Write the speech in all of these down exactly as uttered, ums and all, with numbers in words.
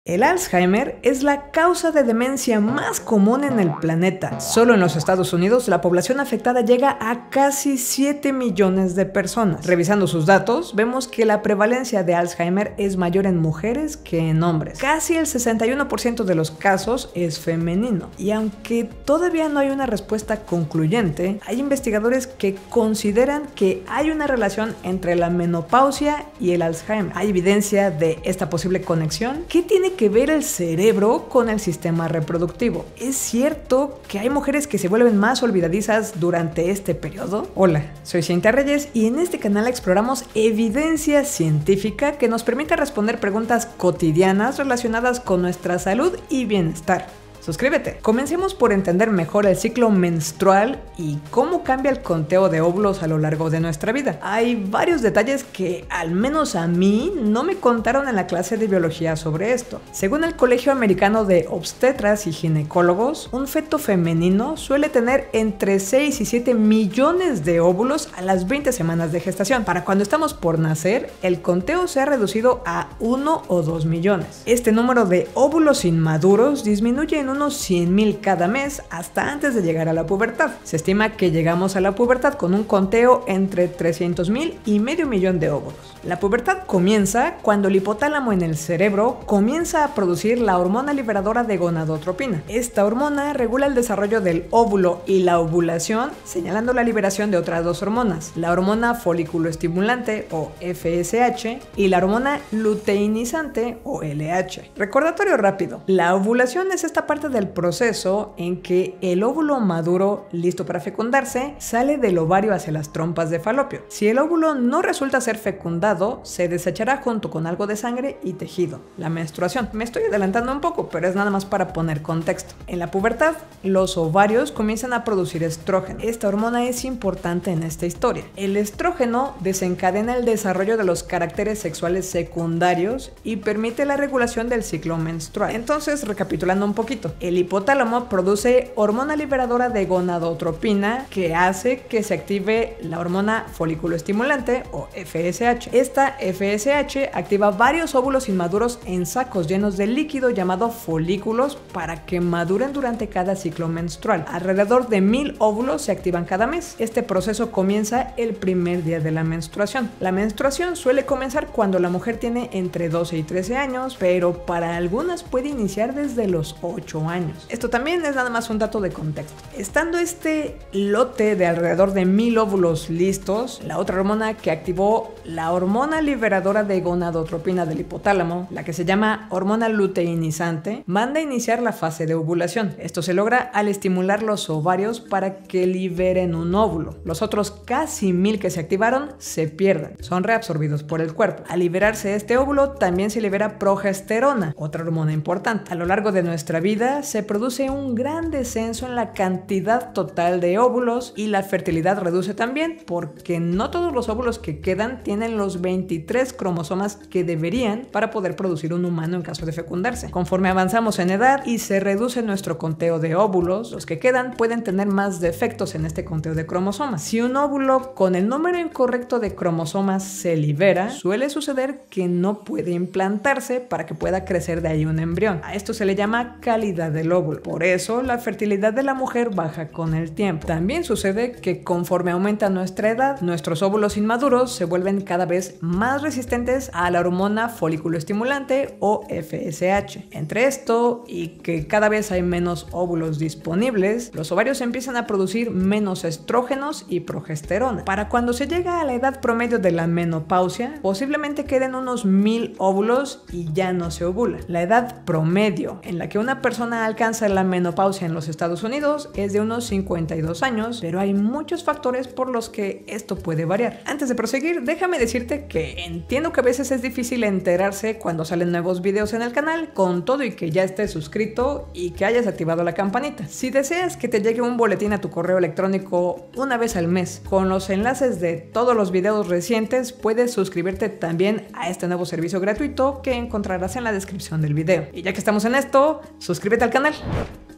El Alzheimer es la causa de demencia más común en el planeta. Solo en los Estados Unidos, la población afectada llega a casi siete millones de personas. Revisando sus datos, vemos que la prevalencia de Alzheimer es mayor en mujeres que en hombres. Casi el sesenta y uno por ciento de los casos es femenino. Y aunque todavía no hay una respuesta concluyente, hay investigadores que consideran que hay una relación entre la menopausia y el Alzheimer. ¿Hay evidencia de esta posible conexión? ¿Qué tiene que ver el cerebro con el sistema reproductivo? ¿Es cierto que hay mujeres que se vuelven más olvidadizas durante este periodo? Hola, soy Cintia Reyes y en este canal exploramos evidencia científica que nos permite responder preguntas cotidianas relacionadas con nuestra salud y bienestar. Suscríbete. Comencemos por entender mejor el ciclo menstrual y cómo cambia el conteo de óvulos a lo largo de nuestra vida. Hay varios detalles que, al menos a mí, no me contaron en la clase de biología sobre esto. Según el Colegio Americano de Obstetras y Ginecólogos, un feto femenino suele tener entre seis y siete millones de óvulos a las veinte semanas de gestación. Para cuando estamos por nacer, el conteo se ha reducido a uno o dos millones. Este número de óvulos inmaduros disminuye en unos cien mil cada mes hasta antes de llegar a la pubertad. Se estima que llegamos a la pubertad con un conteo entre trescientos mil y medio millón de óvulos. La pubertad comienza cuando el hipotálamo en el cerebro comienza a producir la hormona liberadora de gonadotropina. Esta hormona regula el desarrollo del óvulo y la ovulación, señalando la liberación de otras dos hormonas, la hormona folículo estimulante o F S H y la hormona luteinizante o L H. Recordatorio rápido: la ovulación es esta parte del proceso en que el óvulo maduro, listo para fecundarse, sale del ovario hacia las trompas de falopio. Si el óvulo no resulta ser fecundado, se desechará junto con algo de sangre y tejido. La menstruación. Me estoy adelantando un poco, pero es nada más para poner contexto. En la pubertad, los ovarios comienzan a producir estrógeno. Esta hormona es importante en esta historia. El estrógeno desencadena el desarrollo de los caracteres sexuales secundarios y permite la regulación del ciclo menstrual. Entonces, recapitulando un poquito, el hipotálamo produce hormona liberadora de gonadotropina que hace que se active la hormona folículo estimulante o F S H. Esta F S H activa varios óvulos inmaduros en sacos llenos de líquido llamado folículos para que maduren durante cada ciclo menstrual. Alrededor de mil óvulos se activan cada mes. Este proceso comienza el primer día de la menstruación. La menstruación suele comenzar cuando la mujer tiene entre doce y trece años, pero para algunas puede iniciar desde los ocho años. Esto también es nada más un dato de contexto. Estando este lote de alrededor de mil óvulos listos, la otra hormona que activó la hormona liberadora de gonadotropina del hipotálamo, la que se llama hormona luteinizante, manda a iniciar la fase de ovulación. Esto se logra al estimular los ovarios para que liberen un óvulo. Los otros casi mil que se activaron se pierden, son reabsorbidos por el cuerpo. Al liberarse este óvulo, también se libera progesterona, otra hormona importante. A lo largo de nuestra vida se produce un gran descenso en la cantidad total de óvulos y la fertilidad reduce también porque no todos los óvulos que quedan tienen los veintitrés cromosomas que deberían para poder producir un humano en caso de fecundarse. Conforme avanzamos en edad y se reduce nuestro conteo de óvulos, los que quedan pueden tener más defectos en este conteo de cromosomas. Si un óvulo con el número incorrecto de cromosomas se libera, suele suceder que no puede implantarse para que pueda crecer de ahí un embrión. A esto se le llama calidad del óvulo. Por eso la fertilidad de la mujer baja con el tiempo. También sucede que conforme aumenta nuestra edad, nuestros óvulos inmaduros se vuelven cada vez más resistentes a la hormona folículo estimulante o F S H. Entre esto y que cada vez hay menos óvulos disponibles, los ovarios empiezan a producir menos estrógenos y progesterona. Para cuando se llega a la edad promedio de la menopausia, posiblemente queden unos mil óvulos y ya no se ovula. La edad promedio en la que una persona alcanza la menopausia en los Estados Unidos es de unos cincuenta y dos años, pero hay muchos factores por los que esto puede variar. Antes de proseguir, déjame decirte que entiendo que a veces es difícil enterarse cuando salen nuevos videos en el canal, con todo y que ya estés suscrito y que hayas activado la campanita. Si deseas que te llegue un boletín a tu correo electrónico una vez al mes con los enlaces de todos los videos recientes, puedes suscribirte también a este nuevo servicio gratuito que encontrarás en la descripción del video. Y ya que estamos en esto, suscríbete al canal.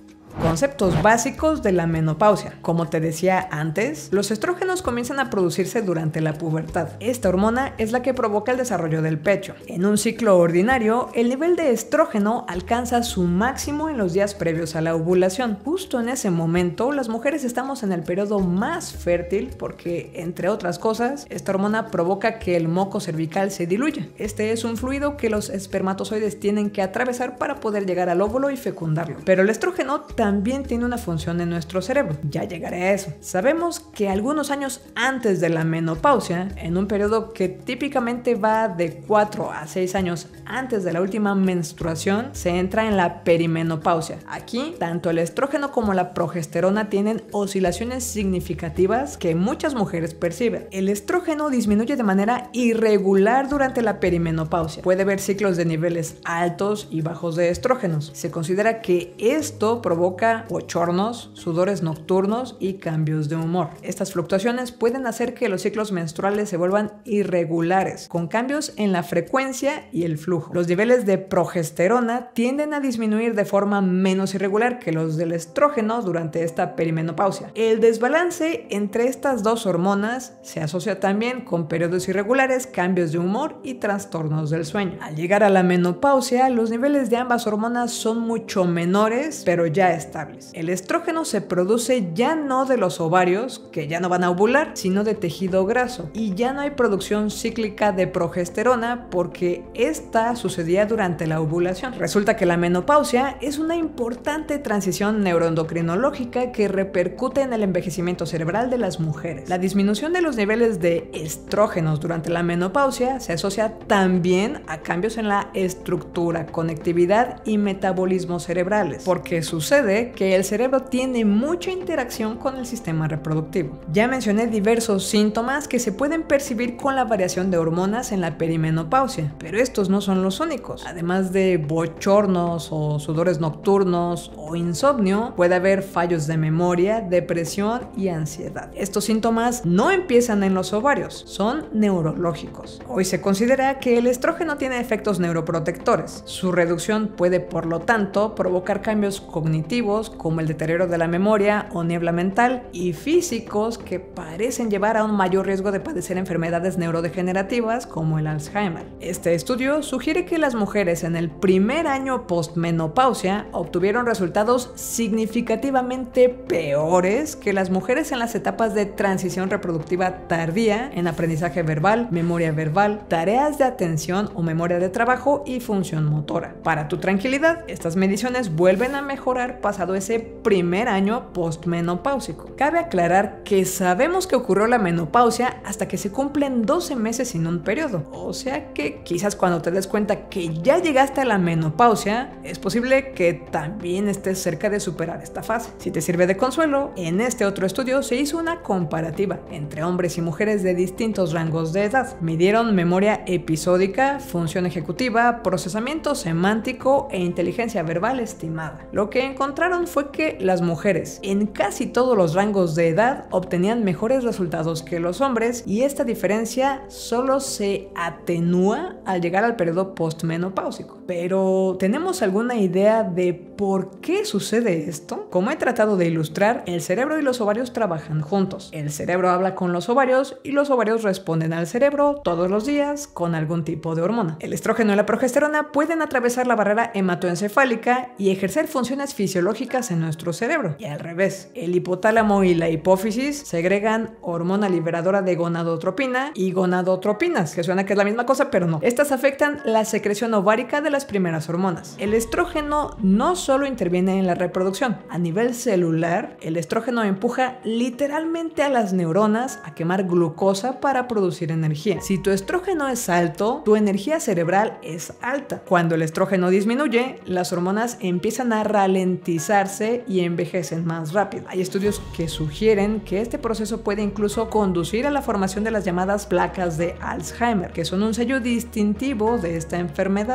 Conceptos básicos de la menopausia. Como te decía antes, los estrógenos comienzan a producirse durante la pubertad. Esta hormona es la que provoca el desarrollo del pecho. En un ciclo ordinario, el nivel de estrógeno alcanza su máximo en los días previos a la ovulación. Justo en ese momento, las mujeres estamos en el periodo más fértil porque, entre otras cosas, esta hormona provoca que el moco cervical se diluya. Este es un fluido que los espermatozoides tienen que atravesar para poder llegar al óvulo y fecundarlo. Pero el estrógeno también tiene una función en nuestro cerebro. Ya llegaré a eso. Sabemos que algunos años antes de la menopausia, en un periodo que típicamente va de cuatro a seis años antes de la última menstruación, se entra en la perimenopausia. Aquí, tanto el estrógeno como la progesterona tienen oscilaciones significativas que muchas mujeres perciben. El estrógeno disminuye de manera irregular durante la perimenopausia. Puede haber ciclos de niveles altos y bajos de estrógenos. Se considera que esto provoca bochornos, sudores nocturnos y cambios de humor. Estas fluctuaciones pueden hacer que los ciclos menstruales se vuelvan irregulares, con cambios en la frecuencia y el flujo. Los niveles de progesterona tienden a disminuir de forma menos irregular que los del estrógeno durante esta perimenopausia. El desbalance entre estas dos hormonas se asocia también con periodos irregulares, cambios de humor y trastornos del sueño. Al llegar a la menopausia, los niveles de ambas hormonas son mucho menores, pero ya estables. El estrógeno se produce ya no de los ovarios, que ya no van a ovular, sino de tejido graso, y ya no hay producción cíclica de progesterona porque esta sucedía durante la ovulación. Resulta que la menopausia es una importante transición neuroendocrinológica que repercute en el envejecimiento cerebral de las mujeres. La disminución de los niveles de estrógenos durante la menopausia se asocia también a cambios en la estructura, conectividad y metabolismo cerebrales, porque sucede que el cerebro tiene mucha interacción con el sistema reproductivo. Ya mencioné diversos síntomas que se pueden percibir con la variación de hormonas en la perimenopausia, pero estos no son los únicos. Además de bochornos o sudores nocturnos o insomnio, puede haber fallos de memoria, depresión y ansiedad. Estos síntomas no empiezan en los ovarios, son neurológicos. Hoy se considera que el estrógeno tiene efectos neuroprotectores. Su reducción puede, por lo tanto, provocar cambios cognitivos como el deterioro de la memoria o niebla mental, y físicos que parecen llevar a un mayor riesgo de padecer enfermedades neurodegenerativas como el Alzheimer. Este estudio sugiere que las mujeres en el primer año postmenopausia obtuvieron resultados significativamente peores que las mujeres en las etapas de transición reproductiva tardía en aprendizaje verbal, memoria verbal, tareas de atención o memoria de trabajo y función motora. Para tu tranquilidad, estas mediciones vuelven a mejorar pasado ese primer año postmenopáusico. Cabe aclarar que sabemos que ocurrió la menopausia hasta que se cumplen doce meses sin un periodo, o sea que quizás cuando te des cuenta que ya llegaste a la menopausia, es posible que también estés cerca de superar esta fase. Si te sirve de consuelo, en este otro estudio se hizo una comparativa entre hombres y mujeres de distintos rangos de edad. Midieron memoria episódica, función ejecutiva, procesamiento semántico e inteligencia verbal estimada. Lo que encontraron fue que las mujeres en casi todos los rangos de edad obtenían mejores resultados que los hombres, y esta diferencia solo se atenúa al llegar al periodo postmenopáusico. Pero, ¿tenemos alguna idea de por qué sucede esto? Como he tratado de ilustrar, el cerebro y los ovarios trabajan juntos. El cerebro habla con los ovarios y los ovarios responden al cerebro todos los días con algún tipo de hormona. El estrógeno y la progesterona pueden atravesar la barrera hematoencefálica y ejercer funciones fisiológicas en nuestro cerebro. Y al revés, el hipotálamo y la hipófisis segregan hormona liberadora de gonadotropina y gonadotropinas, que suena que es la misma cosa, pero no. Estas afectan la secreción ovárica de las primeras hormonas. El estrógeno no solo interviene en la reproducción. A nivel celular, el estrógeno empuja literalmente a las neuronas a quemar glucosa para producir energía. Si tu estrógeno es alto, tu energía cerebral es alta. Cuando el estrógeno disminuye, las hormonas empiezan a ralentizarse y envejecen más rápido. Hay estudios que sugieren que este proceso puede incluso conducir a la formación de las llamadas placas de Alzheimer, que son un sello distintivo de esta enfermedad con el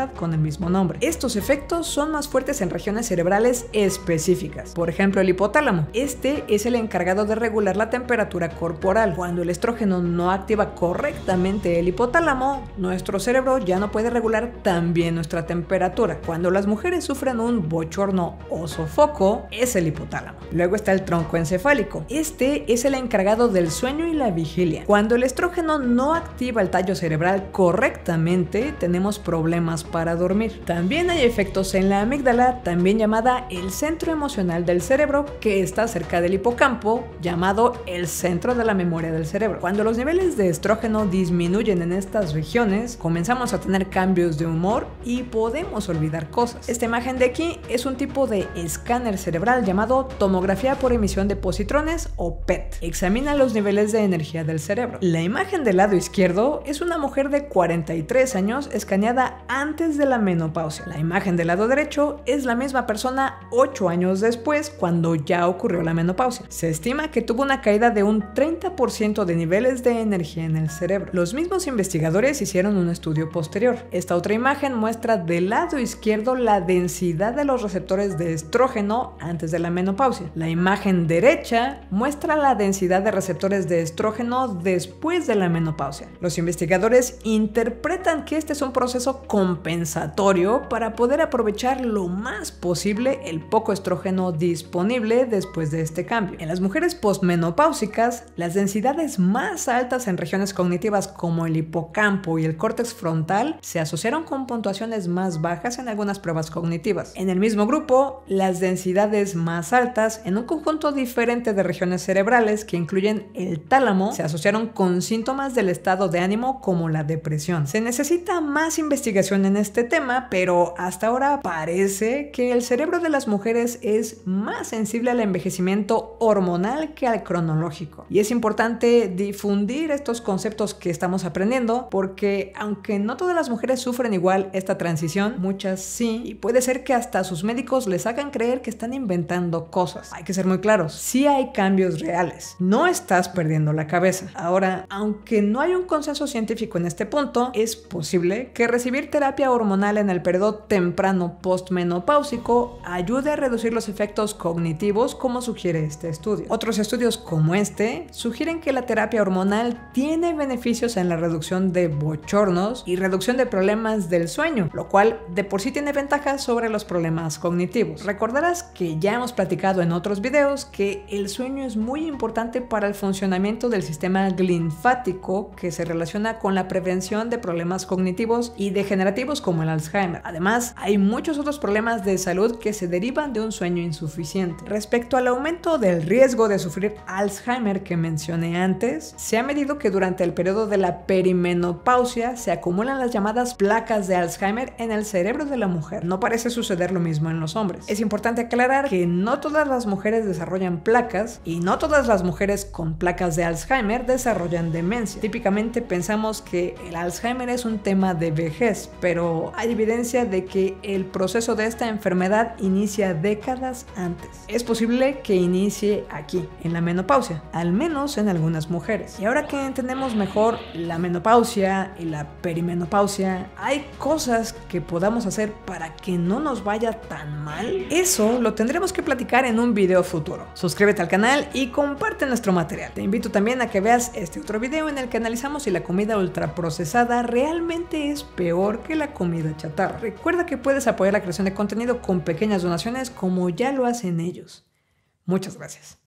mismo nombre. Estos efectos son más fuertes en regiones cerebrales específicas. Por ejemplo, el hipotálamo. Este es el encargado de regular la temperatura corporal. Cuando el estrógeno no activa correctamente el hipotálamo, nuestro cerebro ya no puede regular tan bien nuestra temperatura. Cuando las mujeres sufren un bochorno o sofoco, es el hipotálamo. Luego está el tronco encefálico. Este es el encargado del sueño y la vigilia. Cuando el estrógeno no activa el tallo cerebral correctamente, tenemos problemas para dormir. También hay efectos en la amígdala, también llamada el centro emocional del cerebro, que está cerca del hipocampo, llamado el centro de la memoria del cerebro. Cuando los niveles de estrógeno disminuyen en estas regiones, comenzamos a tener cambios de humor y podemos olvidar cosas. Esta imagen de aquí es un tipo de escáner cerebral llamado tomografía por emisión de positrones o P E T. Examina los niveles de energía del cerebro. La imagen del lado izquierdo es una mujer de cuarenta y tres años escaneada antes de la menopausia. La imagen del lado derecho es la misma persona ocho años después, cuando ya ocurrió la menopausia. Se estima que tuvo una caída de un treinta por ciento de niveles de energía en el cerebro. Los mismos investigadores hicieron un estudio posterior. Esta otra imagen muestra del lado izquierdo la densidad de los receptores de estrógeno antes de la menopausia. La imagen derecha muestra la densidad de receptores de estrógeno después de la menopausia. Los investigadores interpretan que este es un proceso compensatorio para poder aprovechar lo más posible el poco estrógeno disponible después de este cambio. En las mujeres postmenopáusicas, las densidades más altas en regiones cognitivas como el hipocampo y el córtex frontal se asociaron con puntuaciones más bajas en algunas pruebas cognitivas. En el mismo grupo, las densidades más altas en un conjunto diferente de regiones cerebrales que incluyen el tálamo se asociaron con síntomas del estado de ánimo como la depresión. Se necesita más investigación en este tema, pero hasta ahora parece que el cerebro de las mujeres es más sensible al envejecimiento hormonal que al cronológico. Y es importante difundir estos conceptos que estamos aprendiendo, porque aunque no todas las mujeres sufren igual esta transición, muchas sí, y puede ser que hasta sus médicos les hagan creer que están inventando cosas. Hay que ser muy claros, sí hay cambios reales, no estás perdiendo la cabeza. Ahora, aunque no hay un consenso científico en este punto, es posible que recibir terapia hormonal en el periodo temprano postmenopáusico ayude a reducir los efectos cognitivos, como sugiere este estudio. Otros estudios como este sugieren que la terapia hormonal tiene beneficios en la reducción de bochornos y reducción de problemas del sueño, lo cual de por sí tiene ventajas sobre los problemas cognitivos. Recordarás que ya hemos platicado en otros videos que el sueño es muy importante para el funcionamiento del sistema linfático, que se relaciona con la prevención de problemas cognitivos y degenerativos como el Alzheimer. Además, hay muchos otros problemas de salud que se derivan de un sueño insuficiente. Respecto al aumento del riesgo de sufrir Alzheimer que mencioné antes, se ha medido que durante el periodo de la perimenopausia se acumulan las llamadas placas de Alzheimer en el cerebro de la mujer. No parece suceder lo mismo en los hombres. Es importante aclarar que no todas las mujeres desarrollan placas y no todas las mujeres con placas de Alzheimer desarrollan demencia. Típicamente pensamos que el Alzheimer es un tema de vejez, pero hay evidencia de que el proceso de esta enfermedad inicia décadas antes. Es posible que inicie aquí, en la menopausia, al menos en algunas mujeres. Y ahora que entendemos mejor la menopausia y la perimenopausia, hay cosas que podamos hacer para que no nos vaya tan mal. Eso lo tendremos que platicar en un video futuro. Suscríbete al canal y comparte nuestro material. Te invito también a que veas este otro video en el que analizamos si la comida ultraprocesada realmente es peor que la comida chatarra. Recuerda que puedes apoyar la creación de contenido con pequeñas donaciones como ya lo hacen ellos. Muchas gracias.